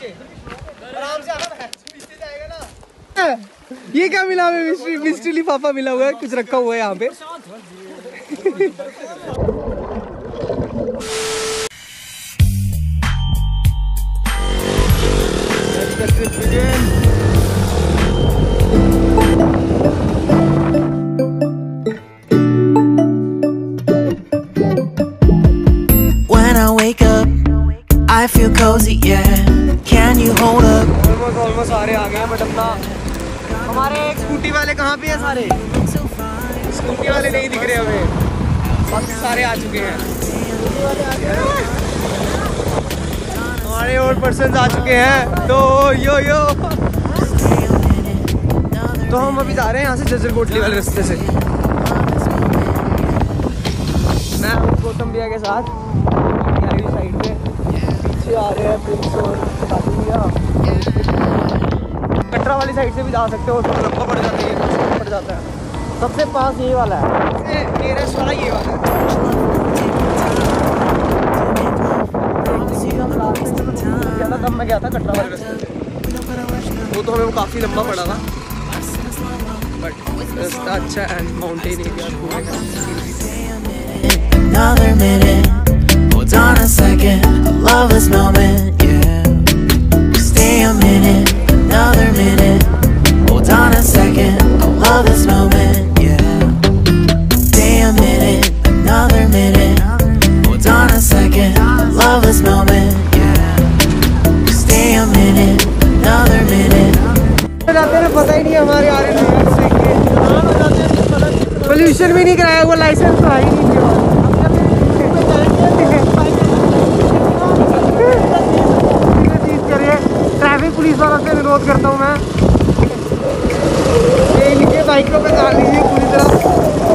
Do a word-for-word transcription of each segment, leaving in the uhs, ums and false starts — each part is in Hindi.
आराम से आना, पीछे जाएगा ना। ये क्या मिला हमें? मिस्ट्री मिस्ट्री लिफाफा मिला हुआ है, कुछ रखा हुआ है यहाँ पे। When I wake up, I feel cozy, yeah. Can you hold up? Almost almost सारे आ गए हैं, बट अपना हमारे स्कूटी वाले कहाँ पे हैं? सारे स्कूटी वाले नहीं दिख रहे हमें, बाकी सारे आ चुके हैं। स्कूटी वाले आ गए हैं, हमारे और पर्सन आ चुके हैं। तो यो यो तो हम अभी जा रहे हैं यहाँ से जज्जर कोटली वाले रास्ते से। मैं हूँ गौतम भैया के साथ साइड पे, पीछे आ रहे हैं प्रिंस और भैया। कटरा वाली साइड से भी जा सकते हो, तो लंबा पड़ जाता है, पड़ जाता है। सबसे पास ये वाला है, नियरेस्ट वाला ये वाला है। तब मैं गया था कटरा वाले रास्ते से, वो तो हमें वो काफ़ी लंबा पड़ा था, बट रास्ता अच्छा है, mountain area. Another minute, hold on a second, I love this moment, yeah. Stay a minute, another minute, hold on a second, I love this moment, yeah. Stay a minute, another minute, hold on a second, I love this moment, yeah. Stay a minute, another minute. पता ही नहीं हमारे आ रहे पोल्यूशन भी नहीं कराया हुआ, लाइसेंस तो है ही नहीं। ट्रैफिक पुलिस वालों से अनुरोध करता हूँ मैं, ये इनके बाइकों पे डाल लीजिए पूरी तरह।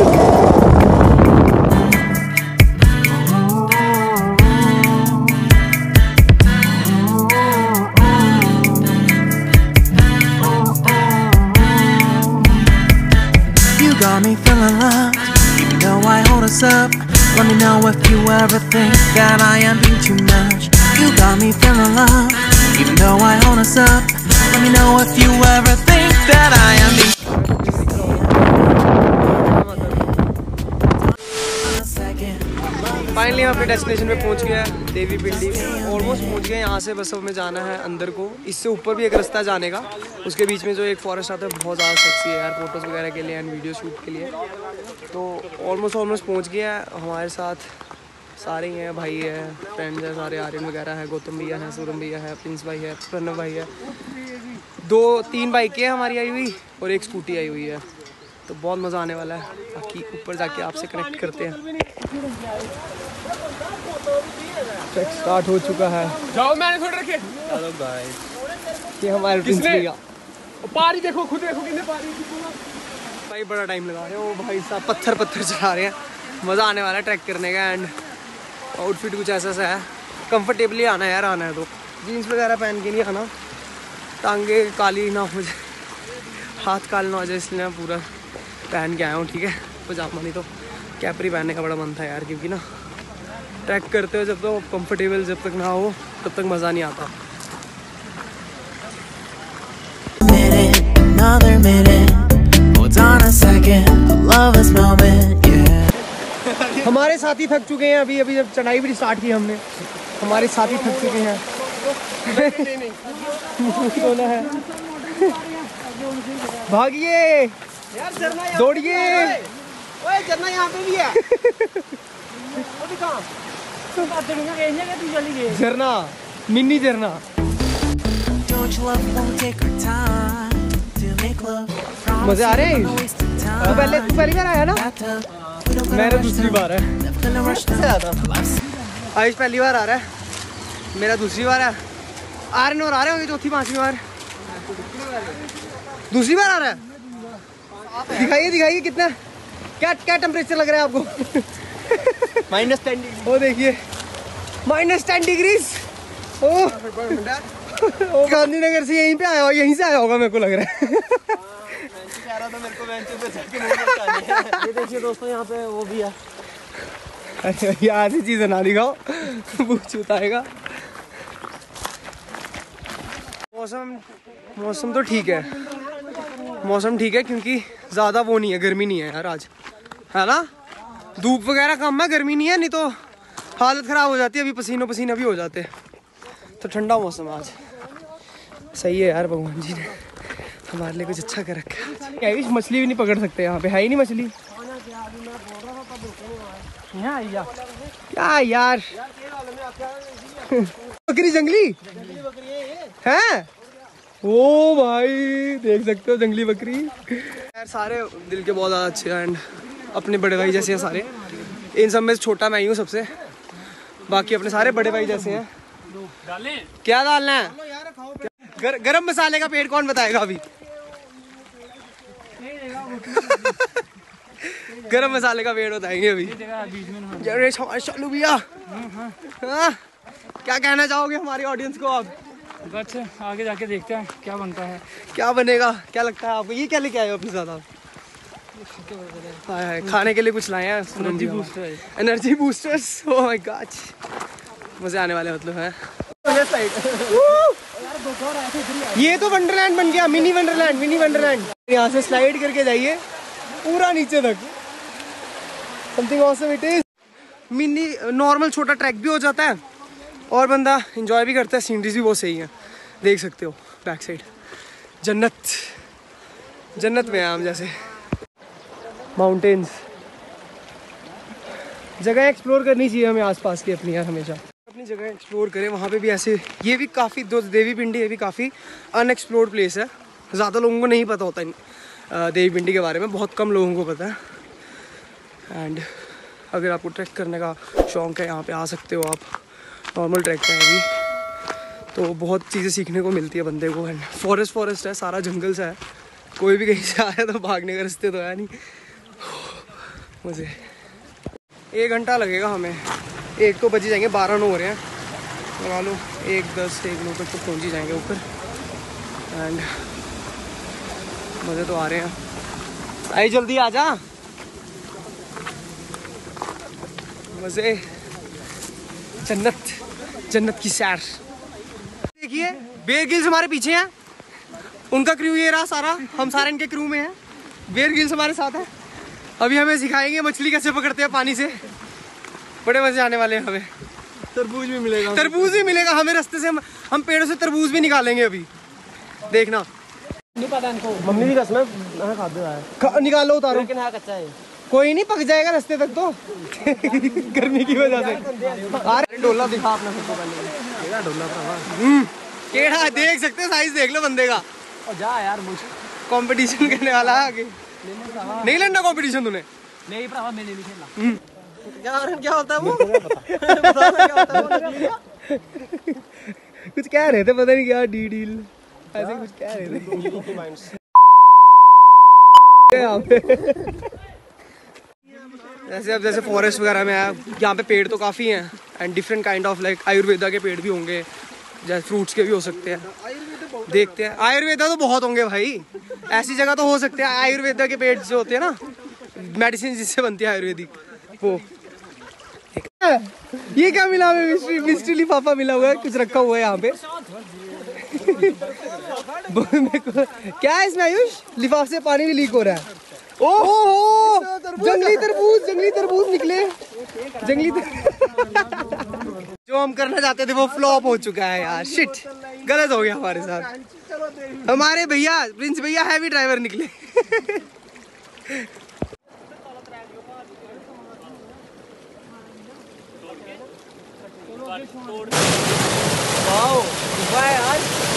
You got me feeling loved, even though I hold us up. Let me know if you ever think that I am being too much. You got me feeling loved, even though I hold us up. Let me know if you ever think that I am being finally हम अपने डेस्टिनेशन पे पहुंच गए हैं, देवी पिंडी ऑलमोस्ट पहुंच गए। यहाँ से बस हमें जाना है अंदर को, इससे ऊपर भी एक रास्ता जाने का, उसके बीच में जो एक फॉरेस्ट आता है बहुत ज़्यादा सेक्सी है यार, फोटोज़ वगैरह के लिए एंड वीडियो शूट के लिए। तो ऑलमोस्ट ऑलमोस्ट पहुँच गया है। हमारे साथ सारे ही हैं, भाई है, फ्रेंड्स हैं सारे, आर्यन वगैरह है, गौतम भैया हैं, सूरम भैया है, प्रिंस भाई है, प्रणव भाई है, दो तीन बाइकें हैं हमारी आई हुई और एक स्कूटी आई हुई है। तो बहुत मज़ा आने वाला है। बाकी ऊपर जाके आपसे कनेक्ट करते हैं। ट्रैक स्टार्ट हो चुका है। जाओ मैंने थोड़े रखे। हेलो गाइस, ये हमारे प्रिंस भैया, पारी देखो, खुद देखो कितने पारी भाई, बड़ा टाइम लगा रहे हैं वो भाई साहब, पत्थर पत्थर चला रहे हैं। मज़ा आने वाला है ट्रैक करने का। एंड आउटफिट कुछ ऐसा सा है, कंफर्टेबली आना है यार, आना है तो जीन्स वगैरह पहन के नहीं आना, टांगे काली ना हो जाए, हाथ काल ना हो जाए, इसलिए मैं पूरा पहन के आया हूँ। ठीक है, पजामा नहीं तो कैपरी पहनने का बड़ा मन था यार, क्योंकि ना ट्रैक करते हो जब तो कंफर्टेबल जब तक ना हो तब तक मज़ा नहीं आता। another minute, hold on a second, I love this moment, yeah. हमारे साथी थक चुके हैं अभी अभी जब चढ़ाई भी स्टार्ट की हमने, हमारे साथी थक चुके हैं। नहीं है भागिए, दौड़िए, झरना यहाँ पे भी है। झरना, मिनी झरना। मजे आ रहे हैं। तू पहले तू पहली बार आया ना? मेरा दूसरी बार है। आयुष पहली बार आ रहा है, मेरा दूसरी बार है। आर्यन और आ रहे होंगे चौथी पांचवी बार, दूसरी बार आ रहा है। दिखाइए दिखाइए कितना, क्या क्या टेम्परेचर लग रहा है आपको? Minus ten degree. वो देखिए माइनस टेन डिग्रीज। ओ गांधीनगर से यहीं पे आया, यहीं से आया होगा मेरे को लग रहा है। कह रहा था मेरे को बेंच पे जाके मुंह ये देखिए दोस्तों, यहाँ पे वो भी है। अरे भैया ऐसी चीजें ना दिखाओ, भूत छूताएगा। मौसम मौसम तो ठीक है, मौसम ठीक है क्योंकि ज़्यादा वो नहीं है, गर्मी नहीं है यार आज, है ना। धूप वगैरह कम है, गर्मी नहीं है, नहीं तो हालत ख़राब हो जाती है। अभी पसीनो पसीना भी हो जाते हैं, तो ठंडा मौसम है आज, सही है यार। भगवान जी ने हमारे लिए कुछ अच्छा कर रखा है। क्या है, मछली भी नहीं पकड़ सकते यहाँ पे, है ही नहीं मछली। क्या यार बकरी जंगली है, ओ भाई देख सकते हो जंगली बकरी यार। सारे दिल के बहुत ज़्यादा अच्छे हैं एंड अपने बड़े भाई जैसे हैं सारे। इन सब में छोटा मैं ही हूँ सबसे, बाकी अपने सारे बड़े भाई जैसे हैं। क्या डालना है? गर, गरम मसाले का पेड़ कौन बताएगा अभी? गरम मसाले का पेड़ बताएंगे अभी। चलो भैया, हाँ, क्या कहना चाहोगे हमारी ऑडियंस को आप? बस आगे जाके देखते हैं क्या बनता है। क्या बनेगा, क्या लगता है आपको? ये क्या लेके आए हो अपने साथ आप? हाय हाय, खाने के लिए कुछ लाए हैं? Energy booster, energy boosters, oh my god, मजे आने वाले मतलब है। ये तो वंडरलैंड बन गया, मिनी वंडरलैंड, मिनी वंडरलैंड। यहाँ से स्लाइड करके जाइए पूरा नीचे तक, something awesome it is. Mini normal छोटा ट्रैक भी हो जाता है और बंदा एंजॉय भी करता है। सीनरीज भी बहुत सही है, देख सकते हो बैक साइड। जन्नत जन्नत में हम जैसे। माउंटेन्स, जगह एक्सप्लोर करनी चाहिए हमें आसपास की अपनी यार, हमेशा अपनी जगह एक्सप्लोर करें। वहाँ पे भी ऐसे, ये भी काफ़ी दो देवी पिंडी, ये भी काफ़ी अनएक्सप्लोर्ड प्लेस है। ज़्यादा लोगों को नहीं पता होता इन देवी पिंडी के बारे में, बहुत कम लोगों को पता है। एंड अगर आपको ट्रैक करने का शौक़ है, यहाँ पे आ सकते हो आप। नॉर्मल ट्रैक है अभी, तो बहुत चीज़ें सीखने को मिलती है बंदे को। एंड फॉरेस्ट फॉरेस्ट है, सारा जंगल सा है, कोई भी कहीं से आया तो भागने का रास्ते तो है नहीं। मुझे एक घंटा लगेगा हमें, एक तो बजे जाएंगे, बारह नौ हो रहे हैं, लगा लो एक दस एक नौ तक तो पहुँच ही जाएंगे ऊपर। एंड मज़े तो आ रहे हैं, आई जल्दी आ जा, मज़े। जन्नत जन्नत की सैर। देखिए बेयर गिल्स हमारे पीछे हैं, उनका क्रू ये रहा सारा, हम सारे इनके क्रू में हैं। बेयर गिल्स हमारे साथ है, अभी हमें सिखाएंगे मछली कैसे पकड़ते हैं पानी से। बड़े मजे आने वाले हैं हमें। तरबूज भी मिलेगा, तरबूज भी मिलेगा हमें रास्ते से, हम हम पेड़ों से तरबूज भी निकालेंगे अभी, देखना। नहीं पता इनको, मम्मी की कसम है, खा दो निकालो, उतारो, लेकिन हाँ कच्चा है, कोई नहीं, पक जाएगा रास्ते तक तो गर्मी की वजह से। अरे डोला दिखा अपना सबसे पहले, डोला केड़ा देख सकते हैं, साइज देख लो बंदे का। और जा यार, मुझे कंपटीशन करने वाला है आगे, नहीं लड़ना कंपटीशन तूने? नहीं भरावा, मैंने नहीं खेलना। यार क्या होता है वो? क्या होता है वो? कुछ कह रहे थे, पता नहीं क्या, डी डील ऐसे कुछ कह रहे थे यहाँ पे। जैसे अब जैसे फॉरेस्ट वगैरह में है, यहाँ पे पेड़ तो काफ़ी हैं and different kind of like Ayurveda के पेड़ भी होंगे, जैसे फ्रूट्स के भी हो सकते हैं। देखते हैं, आयुर्वेदा तो बहुत होंगे भाई, ऐसी जगह तो हो सकते हैं। आयुर्वेदा के पेड़ जो होते हैं ना, मेडिसिन जिससे बनती है आयुर्वेदिक, वो। ये क्या मिला हमें? मिस्ट्री मिस्ट्री लिफाफा मिला हुआ है, कुछ रखा हुआ है यहाँ पे। क्या है इसमें आयुष? लिफाफे से पानी भी लीक हो रहा है। ओहो, जंगली तरबूज, जंगली तरबूज निकले, जंगली तरबूज। जो हम करना चाहते थे वो फ्लॉप हो चुका है यार, शिट, गलत हो गया हमारे साथ। हमारे भैया प्रिंस भैया हैवी ड्राइवर निकले। यार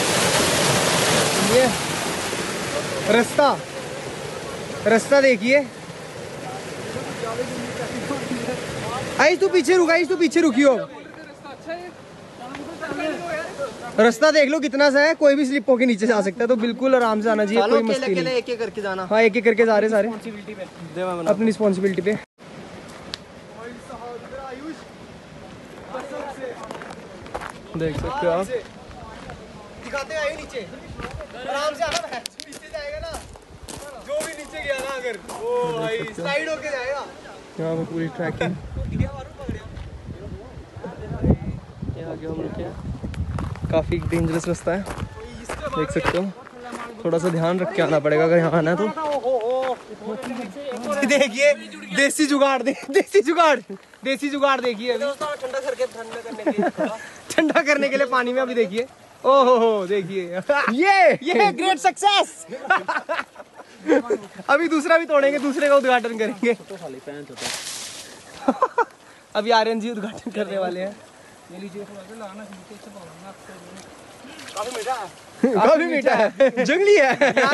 ये रास्ता रास्ता देखिए। आइस तू पीछे रुक, आइस तू पीछे रुकियो। रास्ता देख लो कितना सा है, कोई भी स्लिप होके नीचे जा सकता है, तो बिल्कुल आराम से आना चाहिए, कोई मस्ती नहीं। एक एक करके जाना। हाँ, एक एक करके जा रहे सारे अपनी रिस्पॉन्सिबिलिटी पे। देख सकते हो आप, दिखाते हैं नीचे, आराम से आना है, नीचे जाएगा ना, जो भी नीचे गया ना अगर वो भाई स्लाइड होके जाएगा। यहाँ पे पूरी ट्रैकिंग, ये आगे हम रुके हैं, काफ़ी डेंजरस रास्ता है। देख सकते हो। थोड़ा सा ध्यान रख के आना पड़ेगा अगर यहाँ आना है तो। देखिए देसी जुगाड़, दे, देसी जुगाड़ देसी जुगाड़ देखिए ठंडा करके ठंडा करने के लिए ठंडा करने के लिए पानी में अभी देखिए। ओहो हो देखिए ये ये ग्रेट सक्सेस। अभी दूसरा भी तोड़ेंगे, दूसरे का उद्घाटन करेंगे। अभी आर्यन जी उद्घाटन करने वाले हैं। काफी मीठा है, काफी मीठा है, जंगली है।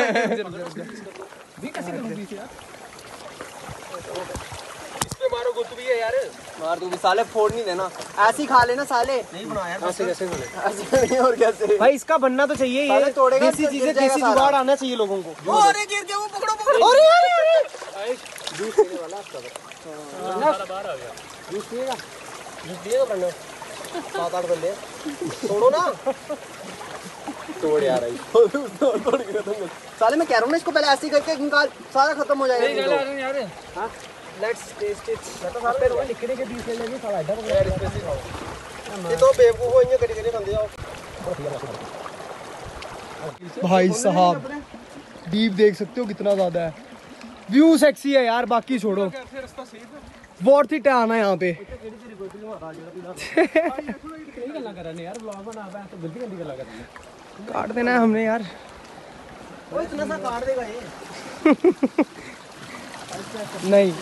इसपे मारो गुत्त भी है यार, मार तू भी साले, फोड़ नहीं देना, ऐसे ही खा लेना साले। नहीं बना यार, ऐसे कैसे बोले, ऐसे नहीं और कैसे भाई, इसका बनना तो चाहिए ये, तोड़ेगा देसी चीजें, देसी जुगाड़ आना चाहिए लोगों को। अरे गिर गया वो, पकड़ो पकड़ो। अरे अरे जूस पीने वाला आपका बाहर आ गया। जूस पिएगा, जूस पिएगा बनना सात आठ बंदे, तोड़ो ना। तोड़ यार आई तोड़ तोड़ गिरा तुम साले। मैं कह रहा हूँ ना इसको पहले ऐसे करके निकाल, सारा खत्म हो जाएगा। यार हां लेट्स टेस्ट इट। मैं तो सारे रोज लिखने के बीच में लगी साला ऐसा पकड़ यार, स्पेशली खाओ ये तो बेवकूफ हो, इन्हें कड़ी कड़ी खांदे जाओ। भाई साहब डीप देख सकते हो कितना ज्यादा है, व्यू सेक्सी है यार, बाकी छोड़ो, बहुत ही टाइम है यहाँ पे। काट देना है हमने यार, इतना सा काट देगा ये। नहीं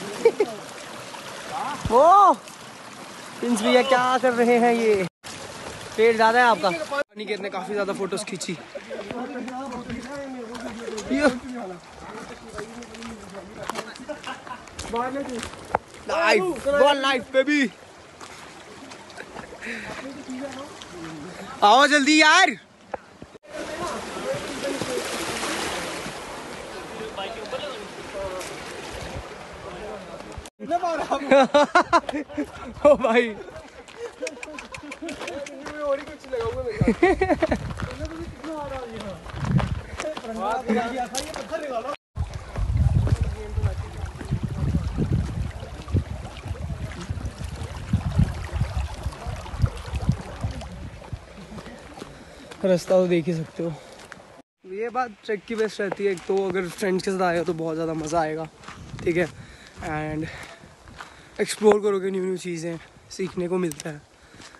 वो प्रिंस भैया क्या कर रहे हैं, ये पेड़ ज्यादा है आपका। अनिकेत ने काफी ज्यादा फोटोज खींची। लाइफ वन लाइफ बेबी, आओ जल्दी यार। ओ भाई और ही कुछ लगाऊंगा मैं। रास्ता तो देख ही सकते हो। ये बात ट्रैक की बेस्ट रहती है, एक तो अगर फ्रेंड्स के साथ आए हो तो बहुत ज़्यादा मज़ा आएगा, ठीक है, एंड एक्सप्लोर करोगे, न्यू न्यू चीज़ें सीखने को मिलता है।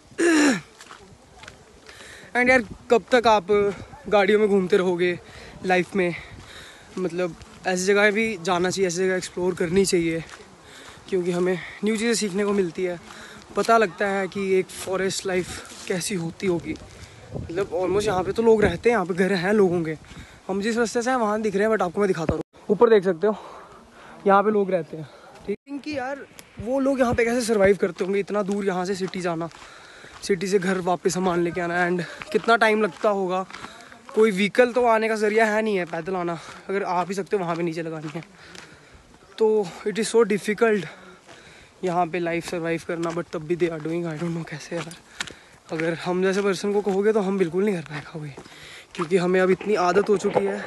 एंड यार कब तक आप गाड़ियों में घूमते रहोगे लाइफ में, मतलब ऐसी जगह भी जाना चाहिए, ऐसी जगह एक्सप्लोर करनी चाहिए, क्योंकि हमें न्यू चीज़ें सीखने को मिलती है, पता लगता है कि एक फॉरेस्ट लाइफ कैसी होती होगी। मतलब ऑलमोस्ट यहाँ पे तो लोग रहते हैं, यहाँ पे घर हैं लोगों के, हम जिस रास्ते से हैं वहाँ दिख रहे हैं, बट आपको मैं दिखाता हूँ। ऊपर देख सकते हो यहाँ पे लोग रहते हैं, ठीक है, कि यार वो लोग यहाँ पे कैसे सर्वाइव करते होंगे, इतना दूर यहाँ से सिटी जाना, सिटी से घर वापस सामान लेके आना, एंड कितना टाइम लगता होगा। कोई व्हीकल तो आने का जरिया है नहीं है, पैदल आना, अगर आ भी सकते हो वहाँ पे नीचे लगानी है, तो इट इज़ सो डिफ़िकल्ट यहाँ पे लाइफ सर्वाइव करना, बट तब भी they are doing. I don't know कैसे यार, अगर हम जैसे पर्सन को कहोगे तो हम बिल्कुल नहीं कर पाएगा वही, क्योंकि हमें अब इतनी आदत हो चुकी है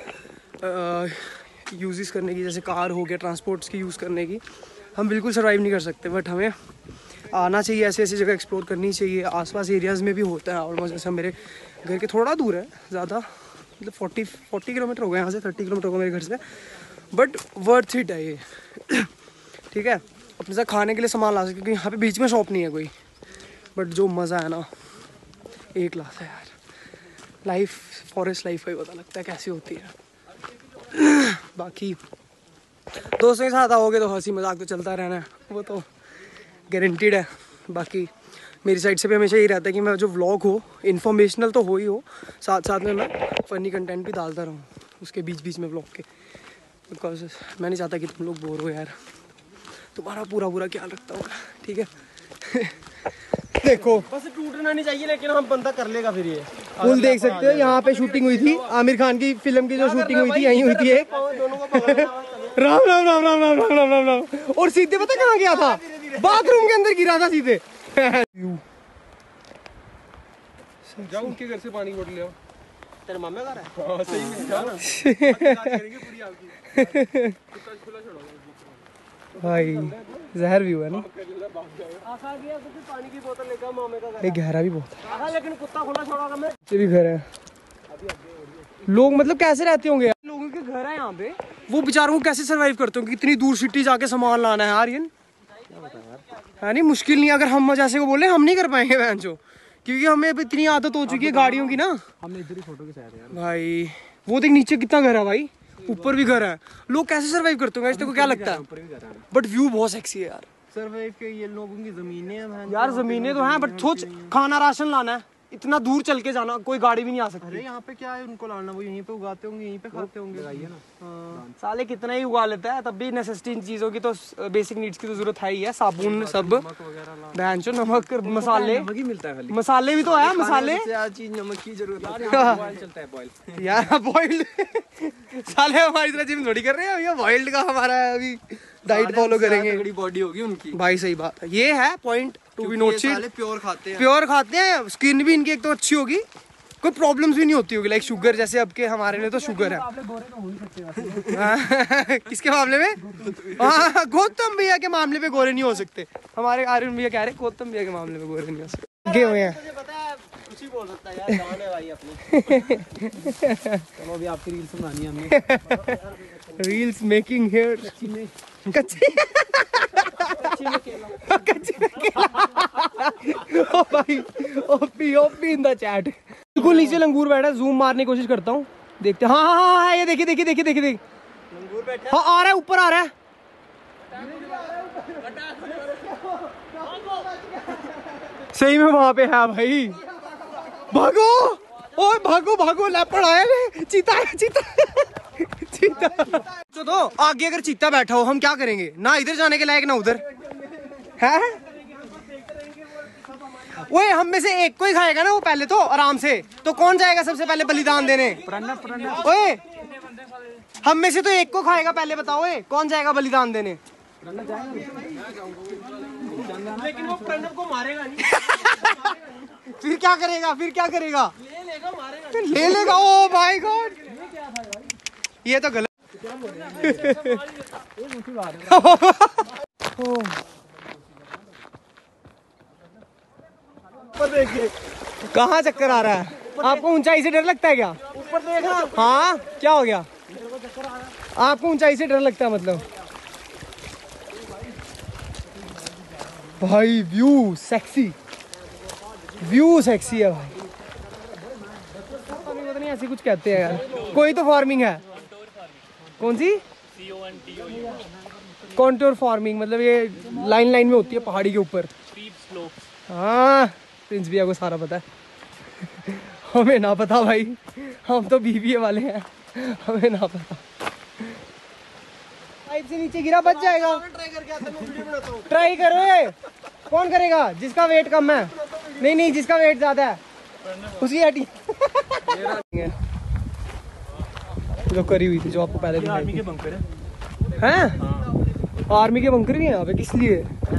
यूज़ करने की, जैसे कार हो गया, ट्रांसपोर्ट्स की यूज़ करने की, हम बिल्कुल सर्वाइव नहीं कर सकते। बट हमें आना चाहिए, ऐसी ऐसी जगह एक्सप्लोर करनी चाहिए। आसपास एरियाज़ में भी होता है ऑलमोस्ट, जैसे मेरे घर के थोड़ा दूर है, ज़्यादा मतलब फोर्टी फोर्टी किलोमीटर हो गए यहाँ से, थर्टी किलोमीटर होगा मेरे घर से, बट वर्थ इट है ये। ठीक है, अपने साथ खाने के लिए सामान ला सकते, क्योंकि यहाँ पे बीच में शॉप नहीं है कोई, बट जो मज़ा है ना एक क्लास है यार। लाइफ फॉरेस्ट लाइफ का ही पता लगता है कैसी होती है। बाकी दोस्तों के साथ आओगे तो हंसी मजाक तो चलता रहना है, वो तो गारंटीड है। बाकी मेरी साइड से भी हमेशा यही रहता है कि मैं जो व्लॉग हो इन्फॉर्मेशनल तो हो ही हो, साथ साथ में मैं फ़नी कंटेंट भी डालता रहूँ उसके बीच बीच में व्लॉग के, बिकॉज मैं नहीं चाहता कि तुम लोग बोर हो यार, तुम्हारा पूरा पूरा ख्याल रखता हूँ, ठीक है। देखो बस टूटना नहीं चाहिए, लेकिन हम बंदा कर लेगा फिर। ये पुल देख सकते हो, यहाँ पे शूटिंग हुई थी आमिर खान की फिल्म की, जो शूटिंग हुई थी यहीं हुई थी एक। राम राम राम राम राम राम राम राम राम। और सीधे पता कहाँ गया था, बाथरूम के अंदर गिरा था सीधे। जाओ उनके घर से पानी बोतल ले आओ। तेरे मामे घर है? हां सही में जाना। करेंगे पूरी आपकी। कुत्ता खुला छोड़ो भाई, जहर भी हुआ ना। आखा गया तो फिर पानी की बोतल लेकर मामे का घर। ये गहरा भी बहुत है। आखा लेकिन कुत्ता खुला छोड़ोगा मैं। ये भी घर है। अभी आगे लोग मतलब कैसे रहते होंगे यार, लोगों के घर है यहाँ पे, वो बेचारों को कैसे सरवाइव करते होंगे, इतनी दूर सिटी जाके सामान लाना है यार। ये है नहीं मुश्किल नहीं, अगर हम जैसे को बोले हम नहीं कर पाएंगे बहन जो, क्योंकि हमें अब इतनी आदत हो चुकी है गाड़ियों की ना। हमने इधर ही फोटो खिंचाया यार भाई वो देख नीचे कितना घर है भाई, ऊपर भी घर है, लोग कैसे सरवाइव करते होंगे इसको क्या लगता है? बट व्यू बहुत सेक्सी है यार। सर्वाइव के ये लोगों की जमीनें हैं यार जमीनें तो हैं, बट सोच खाना राशन लाना है, इतना दूर चल के जाना, कोई गाड़ी भी नहीं आ सकती। अरे यहाँ पे क्या है उनको लाना, वो यहीं पे उगाते होंगे, यहीं पे खाते होंगे। हाँ, साले कितना ही उगा लेता है, तब भी नेसेसिटी चीजों की तो, बेसिक नीड्स की तो जरूरत है ही है, साबुन सब, बहन चो नमक मसाले, नमक ही मिलता है खाली, मसाले भी तो है, मसाले हर चीज नमक की जरूरत है। बॉयल चलता है बॉयल यार बॉइल्ड साले हमारी तरह जिम थोड़ी कर रहे हैं भैया, बॉइल्ड का हमारा है, अभी डाइट फॉलो करेंगे, बड़ी बॉडी होगी उनकी भाई सही बात है, ये है point to be noted. Pure खाते हैं, प्योर खाते हैं, स्किन भी इनकी एक तो अच्छी होगी, कोई प्रॉब्लम्स भी नहीं होती होगी, लाइक शुगर जैसे अब के हमारे लिए तो शुगर है। किसके मामले में? हाँ गौतम भैया के मामले में गोरे नहीं हो सकते, हमारे आर्यन भैया कह रहे गौतम भैया के मामले में गोरे नहीं हो सकते, गे हुए हैं। कुछ ही बोल सकता है यार, जान है भाई अपनी। चलो अभी आपकी रील्स बनानी है हमने, रील्स मेकिंग हियर कच्ची कच्ची में केला। ओ भाई OP OP in the chat, बिल्कुल नीचे लंगूर बैठा है, जूम मारने की कोशिश करता हूँ, देखते हैं। हाँ हाँ हाँ ये देखिए देखिए देखिए देखिए देखिए, लंगूर बैठा हाँ आ रहा है, ऊपर आ रहा है, सही में वहां पे है भाई, भागो ओए भागो भागो, लेपर्ड आया है, चीता है चीता चीता। तो, तो आगे अगर चीता बैठा हो हम क्या करेंगे, ना इधर जाने के लायक ना उधर है। ओए हम में से एक को ही खाएगा ना वो पहले तो आराम से, तो कौन जाएगा सबसे पहले बलिदान देने? ओए हम में से तो एक को खाएगा पहले, बताओ ए, कौन जाएगा बलिदान देने? लेकिन वो प्रणव को मारेगा नहीं। फिर क्या करेगा, फिर क्या करेगा? ले लेगा, मारेगा, ले लेगा। ओ माय गॉड, ये तो गलत। कहाँ चक्कर आ रहा है आपको? ऊंचाई से डर लगता है क्या? ऊपर देखा। हाँ क्या हो गया आपको? ऊंचाई से डर लगता है मतलब? भाई व्यू सेक्सी, व्यू सेक्सी है भाई, पता नहीं ऐसी कुछ कहते हैं यार, कोई तो फार्मिंग है। कौन सी? कॉन्टूर फार्मिंग, मतलब ये लाइन लाइन में होती है पहाड़ी के ऊपर। हाँ प्रिंस भैया को सारा पता है, हमें ना पता भाई, हम तो बीबीए वाले हैं, हमें ना पता। पाइप से नीचे गिरा बच जाएगा, ट्राई करके आता हूं, वीडियो बनाता हूं। ट्राई करो ये। कौन करेगा? जिसका वेट कम है। नहीं नहीं जिसका वेट ज्यादा है उसकी हटी। जो करी हुई थी, जो आपको पहले आर्मी के बंकर है, हैं? आर्मी के बंकर भी हैं यहाँ पे, किस लिए?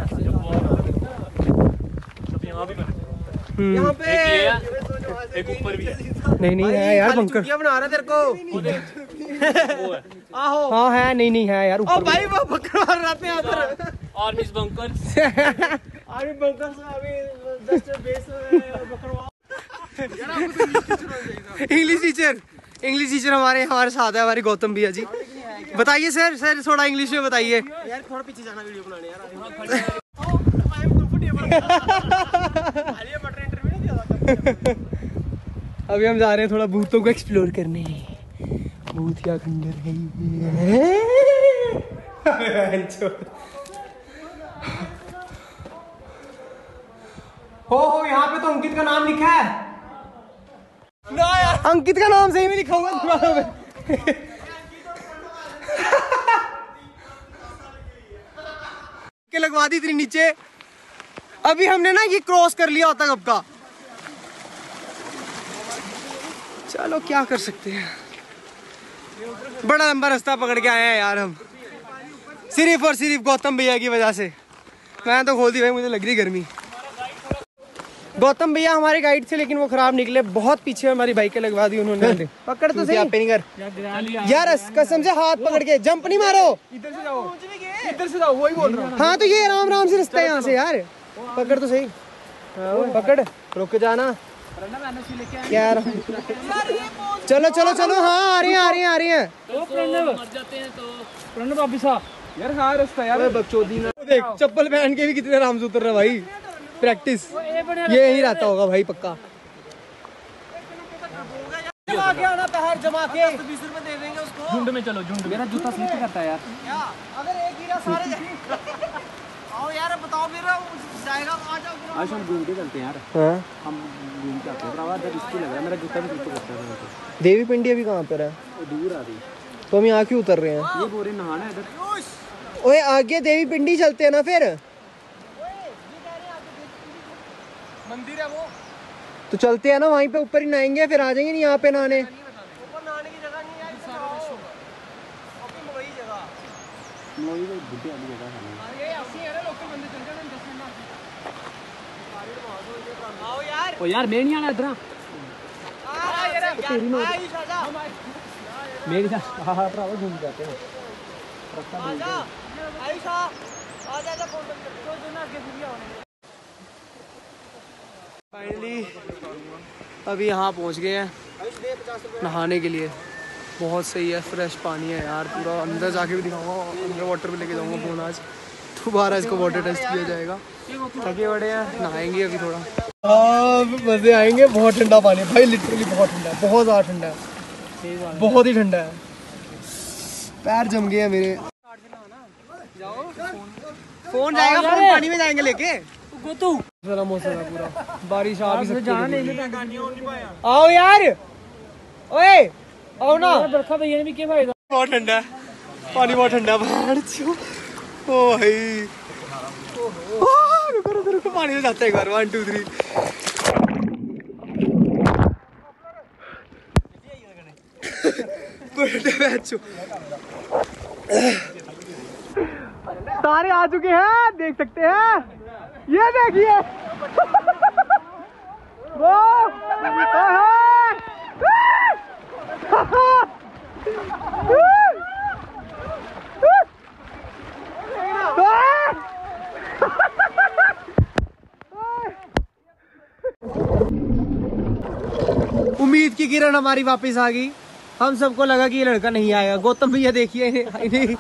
यहाँ पे एक ऊपर भी है। नहीं नहीं है यार बंकर, बना रहा तेरे को। आहो हाँ है, नहीं नहीं है यार ओ ऊपर। भाई वो बकर मार रहे हैं इधर। आर्मी बंकर, आर्मी बंकर से अभी जस्ट बेस बकर। इंग्लिश टीचर, इंग्लिश टीचर हमारे हमारे साथ है, हमारी गौतम भैया जी। बताइए सर, सर थोड़ा इंग्लिश में बताइए। यार थोड़ा पीछे जाना वीडियो बनाने यार। अभी हम जा रहे हैं थोड़ा भूतों को एक्सप्लोर करने, भूतिया खंडर है ये। हो हो यहाँ पे तो अंकित का नाम लिखा है ना यार, अंकित का नाम सही में लिखा हुआ दीवारों पे। के लगवा दी इतनी नीचे, अभी हमने ना ये क्रॉस कर लिया होता कब का। चलो क्या कर सकते हैं, बड़ा लंबा रास्ता पकड़ के आए हैं यार हम, सिर्फ और सिर्फ गौतम भैया की वजह से। मैं तो खोल दी भाई, मुझे लग रही गर्मी। गौतम भैया हमारे गाइड थे लेकिन वो खराब निकले, बहुत पीछे हमारी बाइकें लगवा दी उन्होंने। पकड़ तो सही पे नहीं कर यार, कसम से हाथ पकड़ के जंप नहीं मारो। इधर से जाओ, इधर से जाओ, वही बोल रहा हूँ। हाँ तो ये आराम आराम से रास्ता है यहाँ से यार, पकड़ तो सही, पकड़, रुक जाना, क्या आ रहा हूँ? चलो चलो चलो, हाँ आ रहे हैं आ रहे हैं आ रहे हैं। तो प्रणव मर जाते हैं तो प्रणव वापिस आ यार हाँ रास्ता यार बकचोदी ना देख, चप्पल पहन के भी कितने आराम से उतर रहा भाई। प्रैक्टिस ये यही रहता होगा भाई पक्का। जमा के आना, पैर जमा के बीस रुपए दे देंगे उसको। झुंड में चलो, झुंड। मेरा जूता स्लिप करता है यार। क्या अगर एक गिरा सारे आओ यार, बताओ मेरा जाएगा। आ जाओ आज हम घूम के चलते हैं यार। हाँ हम घूम के आते हैं। भरावा जब इसको लग रहा है मेरा जूता भी स्लिप करता है। देवी पिंडी अभी कहाँ पर है? वो दूर आ रही। तो हम यहाँ क्यों उतर रहे हैं? ये बोरे नहाना है इधर। ओए आगे देवी पिंडी चलते हैं ना फिर। मंदिर है वो तो चलते हैं ना, वहीं पे ऊपर ही नहाएंगे, फिर आ जाएंगे नहीं यहाँ पे नहाने। ऊपर नहाने की जगह नहीं है, वही जगह मोई वो बुद्धि वाली जगह है। अरे ऐसे है ना, लोकल बंदे चल जाते हैं दस मिनट। आओ यार। ओ यार मैं नहीं आना इधर। तेरी नोट मेरी साथ हां हां भरावा घूम जाते हैं। आजा आयशा आजा जा, फोटो जो जो ना आगे फिर आओ। फाइनली अभी यहाँ पहुँच गए हैं नहाने के लिए। बहुत सही है, फ्रेश पानी है यार पूरा। अंदर जाके भी दिखाऊंगा, अंदर वाटर पे लेके जाऊंगा फोन आज। दोबारा इसको वाटर टेस्ट किया जाएगा। थके बड़े हैं, नहाएंगे अभी थोड़ा। हाँ मजे आएंगे। बहुत ठंडा पानी भाई, लिटरली बहुत ठंडा है, बहुत ज़्यादा ठंडा है, बहुत ही ठंडा है। पैर जम गए हैं मेरे। फोन जाएगा, फोन पानी में जाएंगे लेके। सारा मौसम है पूरा, बारिश आ भी सकती है। आओ यार, ओए आओ ना। बरखा भैया ने भी क्या फायदा। बहुत ठंडा है पानी, बहुत ठंडा है। ओ भाई रुको रुको रुको, पानी में जाते हैं एक बार। One two three. सारे आ चुके हैं, देख सकते हैं। ये देखिए वो उम्मीद की किरण हमारी वापस आ गई। हम सबको लगा कि ये लड़का नहीं आएगा। गौतम भैया देखिए इन्हें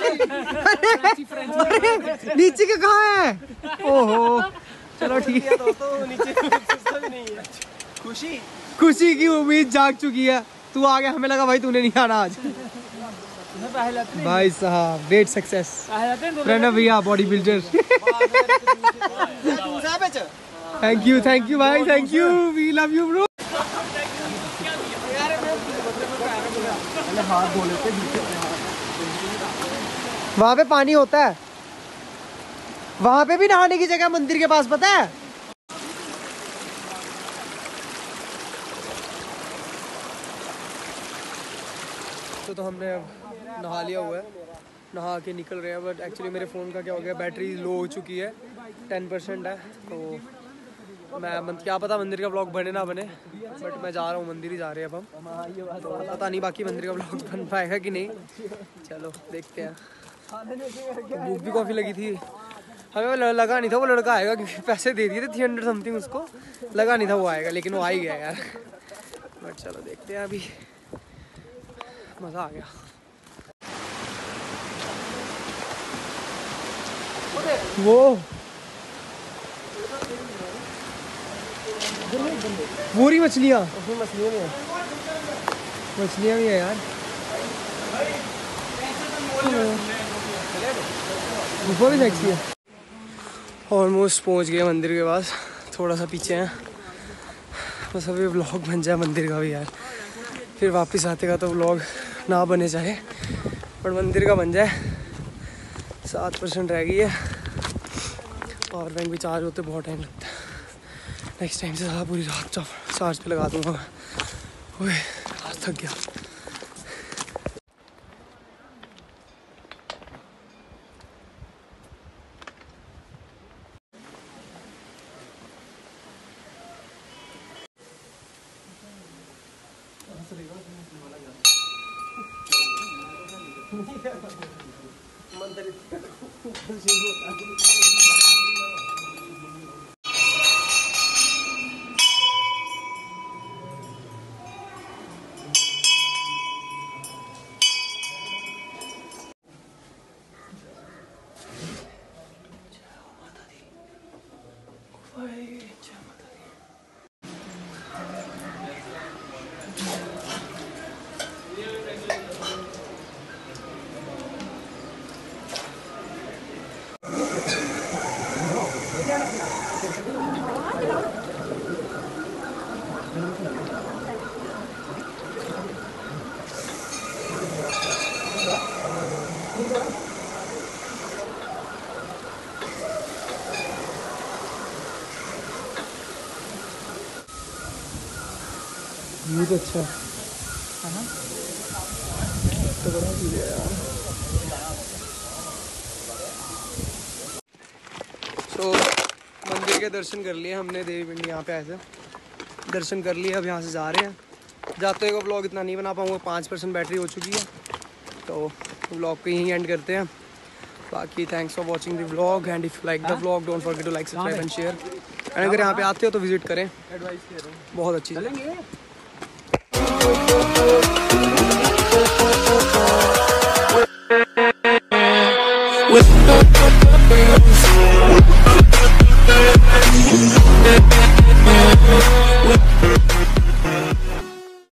नीचे के कहाँ है? ओहो चलो ठीक है दोस्तों, नीचे भी नहीं है। खुशी खुशी की उम्मीद जाग चुकी है। तू आ गया, हमें लगा भाई तूने नहीं आना आज। भाई साहब ग्रेट सक्सेस। प्रणव भैया body builder. Thank you thank you भाई, thank you, we love you bro. हाथ धो लेते, वहाँ पे पानी होता है, वहाँ पे भी नहाने की जगह मंदिर के पास, पता है? तो तो हमने अब नहा लिया हुआ है, नहा के निकल रहे हैं। बट एक्चुअली मेरे फ़ोन का क्या हो गया, बैटरी लो हो चुकी है, टेन परसेंट है। तो मैं क्या पता मंदिर का ब्लॉग बने ना बने, बट मैं जा रहा हूँ, मंदिर ही जा रहे हैं अब हम। तो पता नहीं बाकी मंदिर का ब्लॉग बन पाएगा कि नहीं, चलो देखते हैं। तो भूख भी काफ़ी लगी थी, हमें लगा नहीं था वो लड़का आएगा, क्योंकि पैसे दे दिए थे थ्री हंड्रेड समथिंग उसको, लगा नहीं था वो आएगा, लेकिन वो आ ही गया यार। बट चलो देखते हैं, अभी मज़ा आ गया। वो पूरी मछलियाँ, मछलियाँ भी हैं, मछलियाँ भी है यार। गुफा भी सेक्सी है। ऑलमोस्ट पहुँच गए मंदिर के पास, थोड़ा सा पीछे हैं बस। अभी व्लॉग बन जाए मंदिर का भी यार, फिर वापस आते का तो व्लॉग ना बने चाहे, पर मंदिर का बन जाए। सात परसेंट रह गई है, पावर बैंक भी चार्ज होते बहुत टाइम लगता है। नेक्स्ट टाइम से ज़्यादा पूरी रात चार्ज पे लगा दूँगा। ओए आज थक गया। व्यू तो अच्छा है तो बड़ा व्यू है यार। तो मंदिर के दर्शन कर लिए हमने, देवी पिंडी यहाँ पे आए थे, दर्शन कर लिए। अब यहाँ से जा रहे हैं। जाते हुए ब्लॉग इतना नहीं बना पाऊँगा, पाँच परसेंट बैटरी हो चुकी है, तो ब्लॉग को यहीं एंड करते हैं। बाकी thanks for watching the vlog and if like the vlog don't forget to like subscribe and share. And अगर यहाँ पे आते हो तो विजिट करें, एडवाइस कह रहा हूँ, बहुत अच्छी चलेंगे। With